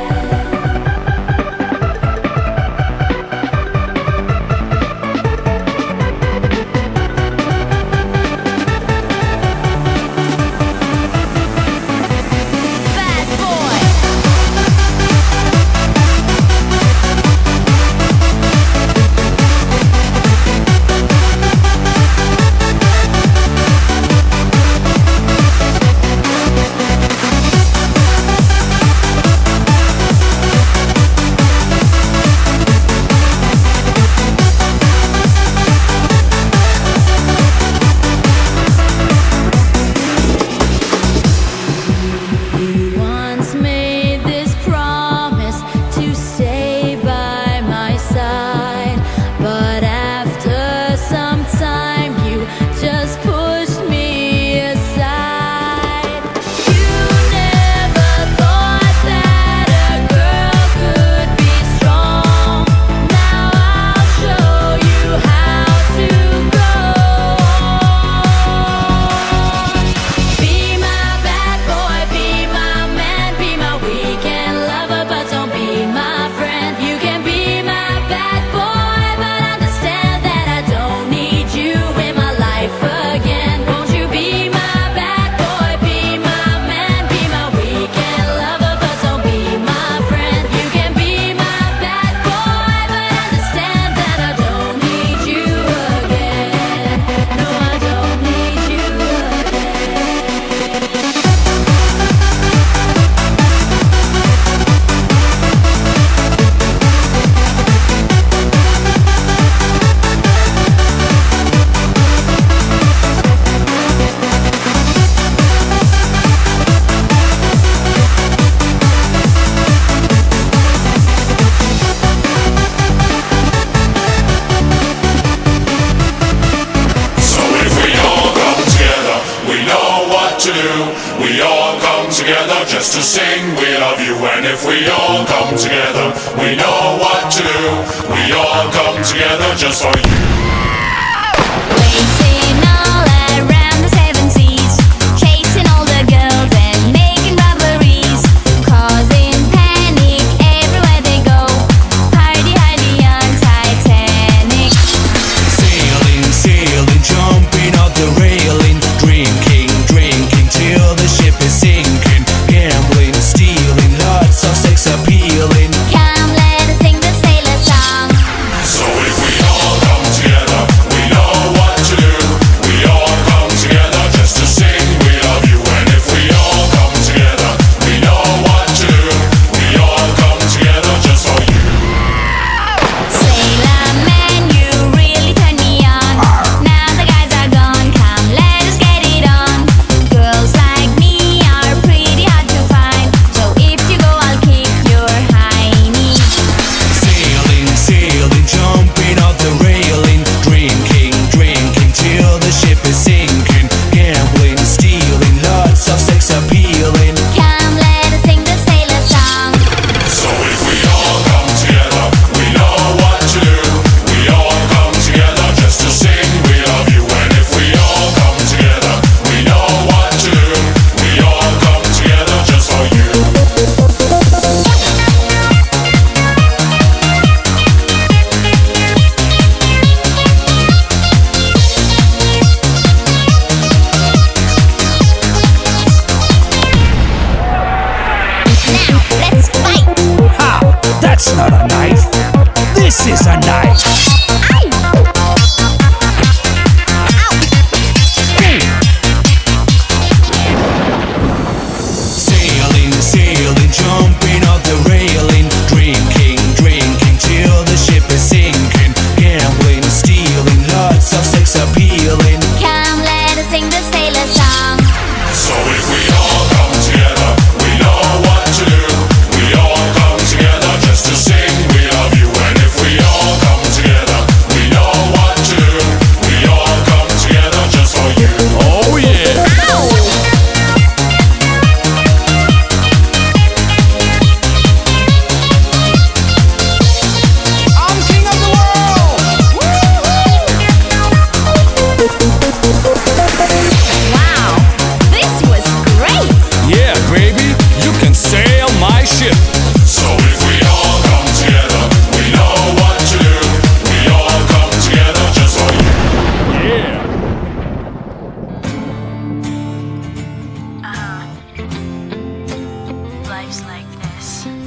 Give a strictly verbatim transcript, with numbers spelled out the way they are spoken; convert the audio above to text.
together just to sing we love you. And if we all come together, we know what to do. We all come together just for you. Racing all around the seven seas, chasing all the girls and making robberies, causing panic everywhere they go. Party hardy on Titanic. Sailing, sailing, jumping off the railing, drinking, drinking till the ship is sinking, gambling, stealing, lots of sex appealing. Come, let us sing the sailor song. So if we all come together, we know what to do. We all come together just to sing we love you. And if we all come together, we know what to do. We all come together just for you. Sailor man, you really turn me on. Now the guys are gone, come let us get it on. Girls like me are pretty hard to find, so if you go I'll kick your hiney. Sailing, sailing, jumping off the railing, drinking, drinking till the ship is sinking, gambling, stealing, lots of sex appealing. Come let us sing the sailor song. So if we all come together, we know what to do. We all come together just to sing we love you. And if we all come together, we know what to do. We all come together just for you. Now let's fight. How? That's not a knife. This is a knife. Aye. Sailing, sailing, jumping off the railing, drinking, drinking till the ship is sinking, gambling, stealing, lots of sex appealing. Come let us sing the sailor song. So if we all come together, we know what to do. We all come together just to sing we love you. And if we all come together, us.